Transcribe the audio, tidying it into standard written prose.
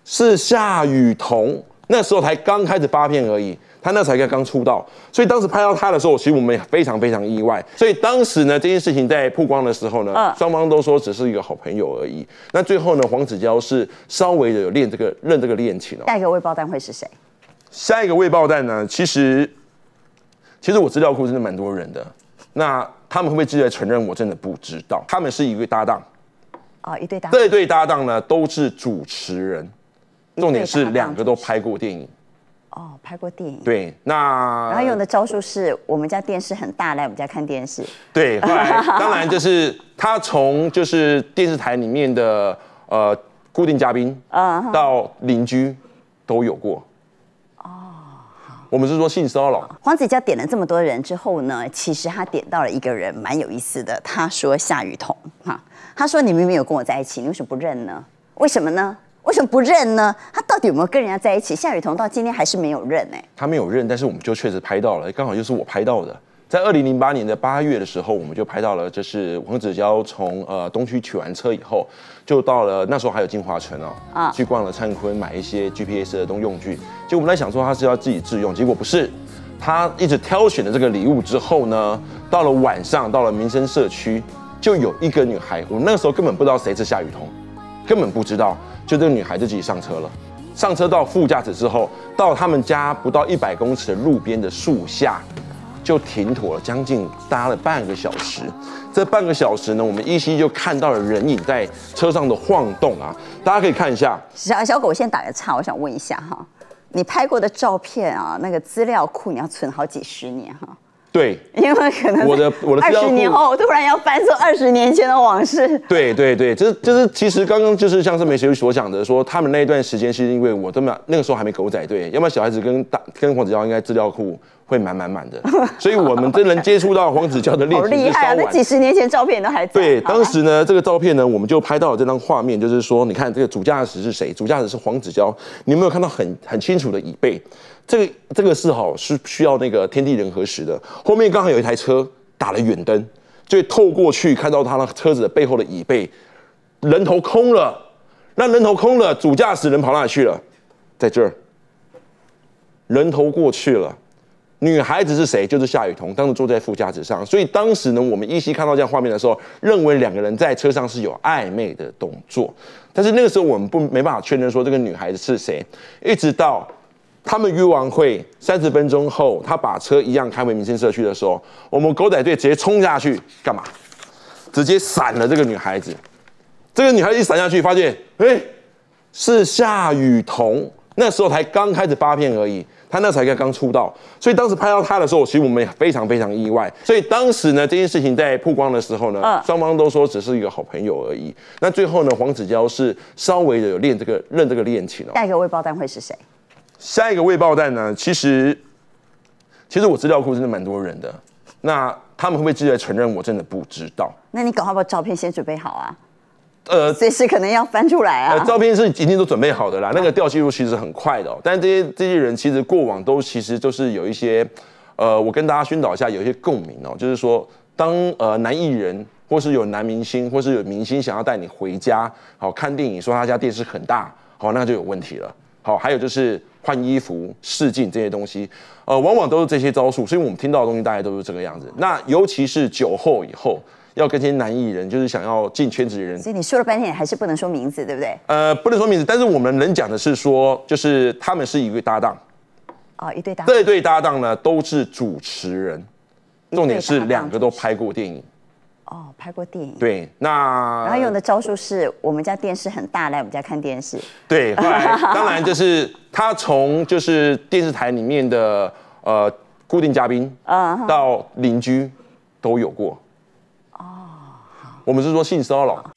是夏雨桐，那时候才刚开始发片而已，他那才刚出道，所以当时拍到他的时候，其实我们也非常非常意外。所以当时呢，这件事情在曝光的时候呢，双方都说只是一个好朋友而已。那最后呢，黄子佼是稍微的有认这个恋情哦。 下一个未爆弹会是谁？ 下一个未爆弹呢？其实我资料库真的蛮多人的，那他们会不会直接承认？我真的不知道。他们是一对搭档。 哦，一对搭档。 这对搭档呢都是主持人，重点是两个都拍过电影。 哦，拍过电影。 对，那然后用的招数是我们家电视很大，来我们家看电视。 对，后来当然就是他从就是电视台里面的固定嘉宾到邻居都有过。我们是说性骚扰。 黄子佼点了这么多人之后呢，其实他点到了一个人，蛮有意思的。他说夏雨桐哈，他说你明明有跟我在一起，你为什么不认呢？为什么呢？为什么不认呢？他到底有没有跟人家在一起？夏雨桐到今天还是没有认哎。 他没有认，但是我们就确实拍到了，刚好就是我拍到的。在2008年的8月的时候，我们就拍到了，就是黄子佼从东区取完车以后，就到了那时候还有金华城去逛了灿坤，买一些 GPS 的用具。结果我们在想说他是要自己自用，结果不是，他一直挑选的这个礼物之后呢，到了晚上，到了民生社区，就有一个女孩，我那个时候根本不知道谁是夏雨桐，根本不知道，就这个女孩就自己上车了。上车到副驾驶之后，到他们家不到100公尺的路边的树下。就停妥了，将近搭了半个小时。这半个小时呢，我们依稀就看到了人影在车上的晃动啊，大家可以看一下。 小狗，我先打个岔，我想问一下哈，你拍过的照片啊，那个资料库你要存好几十年哈。 对， 因为可能我的 20年后突然要翻出20年前的往事。 对对对，就是其实刚刚就是像是梅学所讲的说，他们那一段时间是因为我根本那个时候还没狗仔队，要不然小孩子跟黄子佼应该资料库会满的，所以我们真能接触到黄子佼的恋情是稍晚。 好厉害啊！那几十年前照片都还在。 对，当时呢，这个照片呢，我们就拍到了这张画面，就是说，你看这个主驾驶是谁？主驾驶是黄子佼，你有没有看到很清楚的椅背？这个是是需要那个天地人和时的。后面刚好有一台车打了远灯，所以透过去看到他那车子的背后的椅背，人头空了。那人头空了，主驾驶人跑哪里去了？在这儿，人头过去了。女孩子是谁？就是夏雨桐，当时坐在副驾驶上。所以当时呢，我们依稀看到这样画面的时候，认为两个人在车上是有暧昧的动作。但是那个时候我们没办法确认说这个女孩子是谁，一直到他们约完会30分钟后，他把车一样开回民生社区的时候，我们狗仔队直接冲下去干嘛？直接闪了这个女孩子。这个女孩子一闪下去，发现是夏雨桐，那时候才刚开始发片而已。他那才刚出道，所以当时拍到他的时候，其实我们也非常非常意外。所以当时呢，这件事情在曝光的时候呢，双方都说只是一个好朋友而已。那最后呢，黄子佼是稍微的有认这个恋情哦。 下一个未爆弹会是谁？ 下一个未爆弹呢？其实我资料库真的蛮多人的，那他们会不会直接承认？我真的不知道。 那你赶快把照片先准备好啊。随时可能要翻出来啊！ 照片是已经都准备好的啦，那个调记录其实很快的但这些人其实过往其实都是有一些，我跟大家宣导一下，有一些共鸣就是说，当男艺人或是有男明星或是有明星想要带你回家，看电影，说他家电视很大，那就有问题了。还有就是换衣服、试镜这些东西，往往都是这些招数，所以我们听到的东西大概都是这个样子。那尤其是酒后以后。要跟这些男艺人，就是想要进圈子的人， 所以你说了半天还是不能说名字，对不对？ 不能说名字，但是我们能讲的是说，就是他们是一对搭档。 一对搭档。 这对搭档呢都是主持人，重点是两个都拍过电影。 拍过电影。 对，那然后用的招数是我们家电视很大，来我们家看电视。 对，后来当然就是他从就是电视台里面的固定嘉宾到邻居都有过。我们是说性骚扰。